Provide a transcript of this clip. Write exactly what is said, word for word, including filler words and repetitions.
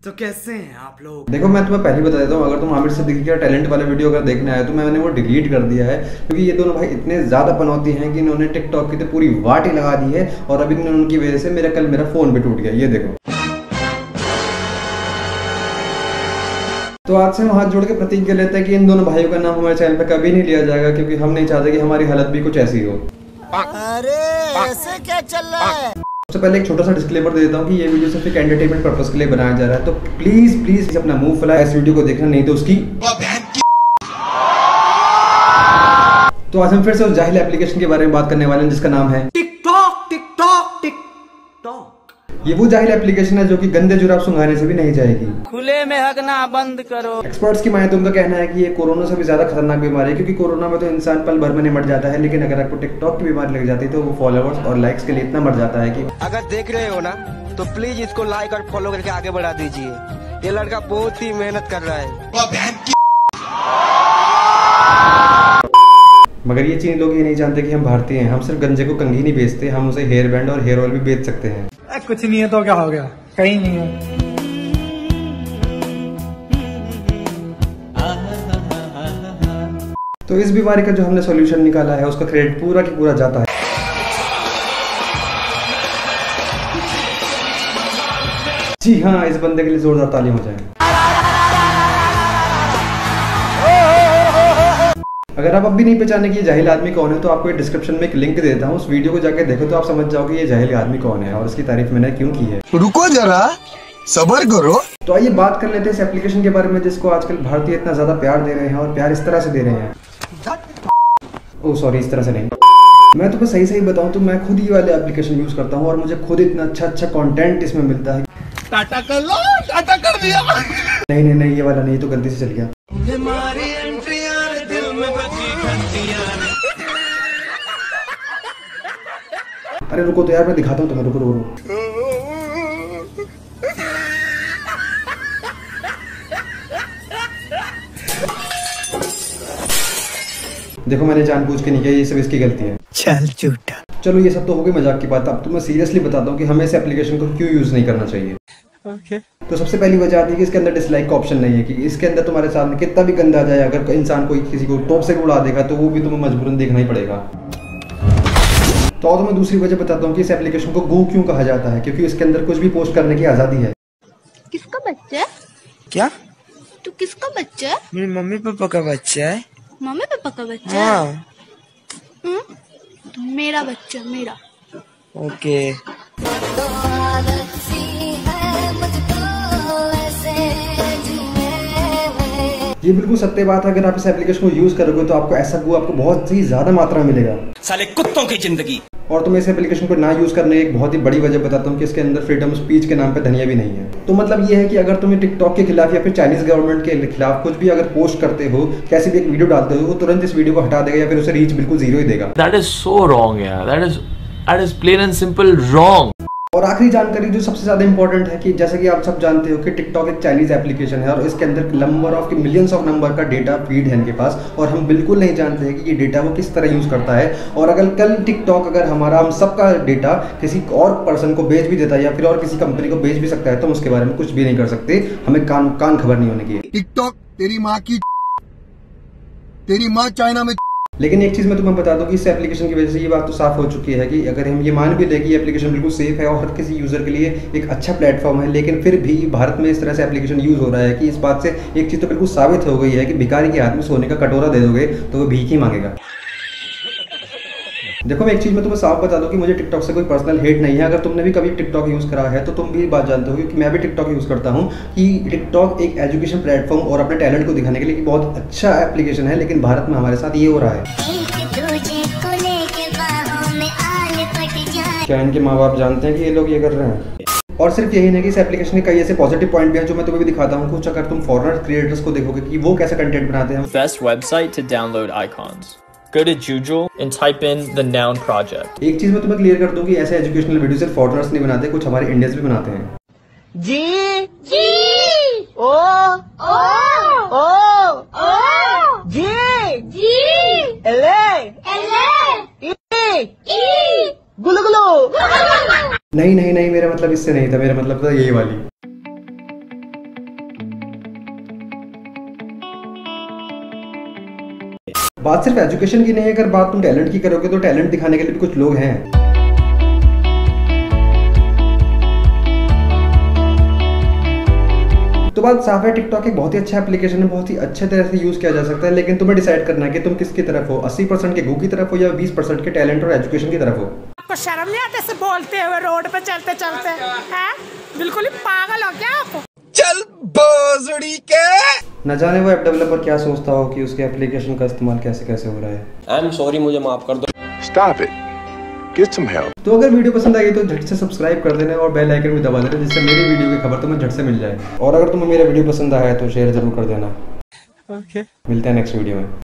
तो कैसे हैं आप लोग? देखो मैं तुम्हें पहले बता देता हूँ, अगर तुम आमिर सिद्दीकी का टैलेंट वाला वीडियो अगर देखने आए तो मैंने वो डिलीट कर दिया है, क्योंकि ये दोनों भाई इतने ज्यादा पनौती हैं कि इन्होंने टिकटॉक की तो पूरी वाट ही लगा दी है। और अभी उनकी वजह से मेरा कल मेरा फोन भी टूट गया, ये देखो। तो आज से हम हाथ जोड़ के प्रतिज्ञा लेते हैं कि इन दोनों भाइयों का नाम हमारे चैनल पे कभी नहीं लिया जाएगा, क्योंकि हम नहीं चाहते कि हमारी हालत भी कुछ ऐसी हो। अरे ऐसे क्या चल रहा है? सबसे पहले एक छोटा सा डिस्क्लेमर दे देता हूँ कि ये वीडियो सिर्फ एक एंटरटेनमेंट पर्पस के लिए बनाया जा रहा है, तो प्लीज प्लीज अपना मुंह फुलाए इस वीडियो को देखना, नहीं तो उसकी। तो आज हम फिर से उस जाहिल एप्लीकेशन के बारे में बात करने वाले हैं जिसका नाम है टिकटॉक। टिकटॉक टिकटॉक ये वो जाहिल एप्लीकेशन है जो कि गंदे जुराब सुंघाने से भी नहीं जाएगी। खुले में हगना बंद करो। एक्सपर्ट्स की माने तो उनका कहना है कि ये कोरोना से भी ज्यादा खतरनाक बीमारी है, क्योंकि कोरोना में तो इंसान पल भर में निमट जाता है, लेकिन अगर आपको टिकटॉक की बीमारी लग जाती है तो वो फॉलोअर्स और लाइक्स के लिए इतना मर जाता है कि अगर देख रहे हो ना तो प्लीज इसको लाइक और फॉलो करके आगे बढ़ा दीजिए। ये लड़का बहुत ही मेहनत कर रहा है। मगर ये चीन लोग ये नहीं जानते कि हम भारतीय हैं। हम सिर्फ गंजे को कंघी नहीं बेचते, हम उसे हेयर बैंड और हेयर ऑयल भी बेच सकते हैं। कुछ नहीं है तो क्या हो गया, कहीं नहीं है। तो इस बीमारी का जो हमने सॉल्यूशन निकाला है उसका क्रेडिट पूरा की पूरा जाता है जी हाँ, इस बंदे के लिए जोरदार ताली हो जाए। अगर आप अब भी नहीं पहचाने कि ये जाहिल आदमी कौन है तो आपको डिस्क्रिप्शन में एक लिंक देता हूँ, उस वीडियो को जाके देखो तो आप समझ जाओ कि ये जाहिल आदमी कौन है और इसकी तारीफ मैंने क्यों की है। रुको जरा, सब्र करो। तो आइए बात कर लेते हैं इस एप्लीकेशन के बारे में जिसको आजकल भारतीय इतना ज्यादा प्यार दे रहे हैं, और प्यार इस तरह से दे रहे हैं। ओह सॉरी, इस तरह से नहीं। मैं तुम्हें सही सही बताऊं तो मैं खुद ये वाले एप्लीकेशन यूज करता हूँ और मुझे खुद इतना अच्छा अच्छा कंटेंट इसमें मिलता है। टाटा कर लो, टाटा कर दिया। नहीं नहीं नहीं, ये वाला नहीं, तो गलती से चल गया। अरे रुको तो यार, मैं दिखाता हूँ तुम्हें, रुको रुको रुको। देखो मैंने जानबूझ के नहीं किया, ये सब इसकी गलती है। चल झूठा। चलो ये सब तो हो गई मजाक की बात, अब तो मैं सीरियसली बताता हूँ कि हमें इस एप्लीकेशन को क्यों यूज नहीं करना चाहिए। ओके। तो सबसे पहली वजह आती है कि इसके अंदर डिसलाइक का ऑप्शन नहीं है, कि इसके अंदर तुम्हारे सामने कितना भी गंदा आ जाए, अगर इंसान कोई किसी को टॉप से उड़ा देगा तो वो भी तुम्हें मजबूरन देखना ही पड़ेगा। तो और मैं दूसरी वजह बताता हूँ कि इस एप्लीकेशन को गो क्यों कहा जाता है, क्योंकि इसके अंदर कुछ भी पोस्ट करने की आजादी है। किसका बच्चा है? क्या? तू किसका बच्चा है? मेरी मम्मी पापा का बच्चा है। मम्मी पापा का बच्चा है? हाँ। हम्म? तो मेरा बच्चा, मेरा। ओके। ये बिल्कुल सत्य बात है, अगर आप इस एप्लीकेशन को यूज करोगे तो आपको ऐसा गो आपको बहुत ही ज्यादा मात्रा में मिलेगा। साले कुत्तों की जिंदगी। और तो मैं इस एप्लीकेशन को ना यूज करने की एक बहुत ही बड़ी वजह बताता हूँ कि इसके अंदर फ्रीडम स्पीच के नाम पे धनिया भी नहीं है। तो मतलब ये है कि अगर तुम्हें टिकटॉक के खिलाफ या फिर चाइनीज गवर्नमेंट के खिलाफ कुछ भी अगर पोस्ट करते हो, कैसी भी एक वीडियो डालते हो, वो तुरंत इस वीडियो को हटा देगा या फिर उसे रीच बिल्कुल जीरो ही देगा। That is so wrong, yeah. That is that is plain and simple wrong. और आखिरी जानकारी जो सबसे ज्यादा इंपॉर्टेंट है कि जैसा कि आप सब जानते हो कि टिकटॉक एक चाइनीज एप्लीकेशन है और इसके अंदर number of millions of number का डेटा फीड है इनके पास, और हम बिल्कुल नहीं जानते हैं कि ये डेटा वो किस तरह यूज करता है। और अगर कल टिकटॉक अगर हमारा हम सबका डेटा किसी और पर्सन को बेच भी देता है या फिर और किसी कंपनी को बेच भी सकता है, तो हम उसके बारे में कुछ भी नहीं कर सकते, हमें कान कान खबर नहीं होने की। टिकटॉक तेरी माँ की, तेरी माँ चाइना में। लेकिन एक चीज मैं तुम्हें बता दूं कि इस एप्लीकेशन की वजह से ये बात तो साफ हो चुकी है कि अगर हम ये मान भी लें कि ये एप्लीकेशन बिल्कुल सेफ है और हर किसी यूजर के लिए एक अच्छा प्लेटफॉर्म है, लेकिन फिर भी भारत में इस तरह से एप्लीकेशन यूज हो रहा है कि इस बात से एक चीज तो बिल्कुल साबित हो गई है कि भिखारी के हाथ में सोने का कटोरा दे दोगे तो वो भीख ही मांगेगा। देखो मैं एक चीज मैं तुम्हें साफ बता दूं कि मुझे टिकटॉक से कोई पर्सनल हेट नहीं है। अगर तुमने भी कभी टिकटॉक यूज करा है तो तुम भी बात जानते हो कि मैं भी टिकटॉक यूज करता हूं, कि टिकटॉक एक एजुकेशन प्लेटफॉर्म और अपने टैलेंट को दिखाने के लिए बहुत अच्छा एप्लीकेशन है, लेकिन भारत में हमारे साथ ये हो रहा है। क्या इनके माँ बाप जानते हैं कि ये लोग ये कर रहे हैं? और सिर्फ यही नहीं कि इस एप्लीकेशन के कई ऐसे पॉजिटिव पॉइंट भी हैं जो मैं तुम्हें भी दिखाता हूँ कुछ। अगर तुम फॉरेनर क्रिएटर्स को देखोगे कि वो कैसे कंटेंट बनाते हैं। Best website to download icons. Go to Jujul and type in the noun project. एक चीज मैं तुम्हें क्लियर कर दूं कि ऐसे एजुकेशनल वीडियो सिर्फ फॉरेनर्स नहीं बनाते, कुछ हमारे इंडियंस भी बनाते हैं। जी जी ओ ओ ओ ओ जी जी एले एले ई ई गुलु गुलु। नहीं नहीं नहीं, मेरा मतलब इससे नहीं था, मेरा मतलब था यही वाली। बात सिर्फ एजुकेशन की नहीं है, अगर बात तुम टैलेंट की करोगे तो टैलेंट दिखाने के लिए भी कुछ लोग हैं। तो बात साफ है, टिकटॉक एक बहुत ही अच्छा एप्लीकेशन है, बहुत ही अच्छे तरह से यूज किया जा सकता है, लेकिन तुम्हें डिसाइड करना है कि तुम किसकी तरफ हो, अस्सी परसेंट के गू की तरफ हो या बीस परसेंट के टैलेंट और एजुकेशन की तरफ हो। आपको शर्म नहीं आती ऐसे बोलते हुए रोड पे चलते चलते हैं? बिल्कुल ही पागल हो क्या आप? चल बोजड़ी के। न जाने वो ऐप डेवलपर क्या सोचता हो कि उसके एप्लीकेशन का इस्तेमाल कैसे कैसे हो रहा है। आई एम सॉरी, मुझे माफ कर दो। Stop it. Get some help. तो अगर वीडियो पसंद आई तो झट से सब्सक्राइब कर देना और बेल आइकन भी दबा देना, जिससे मेरी वीडियो की खबर तुम्हें झट से मिल जाए। और अगर तुम्हें मेरा वीडियो पसंद आया तो शेयर जरूर कर देना। ओके, मिलते हैं नेक्स्ट वीडियो में।